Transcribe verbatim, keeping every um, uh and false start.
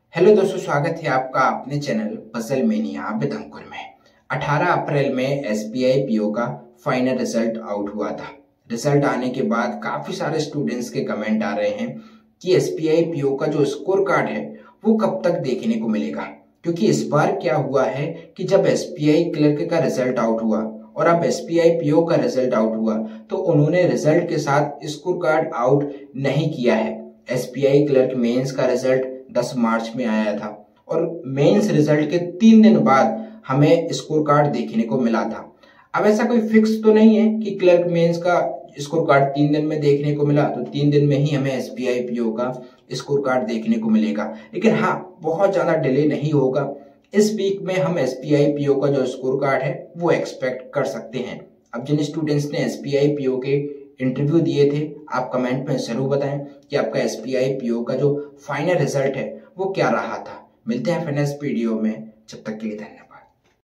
Hello दोस्तों, स्वागत है आपका अपने channel puzzle mania with Ankur में। अठारह अप्रैल में एसबीआई पीओ का फाइनल रिजल्ट आउट हुआ था। रिजल्ट आने के बाद काफी सारे स्टूडेंट्स के कमेंट आ रहे हैं कि एसबीआई पीओ का जो स्कोर कार्ड है वो कब तक देखने को मिलेगा, क्योंकि इस बार क्या हुआ है कि जब एसबीआई क्लर्क का रिजल्ट आउट हुआ और अब एसबीआई पीओ का रिजल्ट आउट हुआ तो उन्होंने रिजल्ट के साथ स्कोर कार्ड आउट नहीं किया है। एसबीआई क्लर्क मेंस का रिजल्ट दस मार्च में आया था और मेंस रिजल्ट के तीन दिन बाद हमें स्कोर कार्ड देखने को मिला था। अब ऐसा कोई फिक्स तो नहीं है कि क्लर्क मेंस का स्कोर कार्ड तीन दिन में देखने को मिला तो तीन दिन में ही हमें एसबीआई पीओ का स्कोर कार्ड देखने को मिलेगा, लेकिन हाँ, बहुत ज्यादा डिले नहीं होगा। इस वीक में हम एसबीआई पीओ का जो स्कोर कार्ड है वो एक्सपेक्ट कर सकते हैं। अब जिन स्टूडेंट्स ने एसबीआई पीओ के इंटरव्यू दिए थे, आप कमेंट में जरूर बताएं कि आपका एसबीआई पीओ का जो फाइनल रिजल्ट है वो क्या रहा था। मिलते हैं फिर नेक्स्ट वीडियो में, जब तक के लिए धन्यवाद।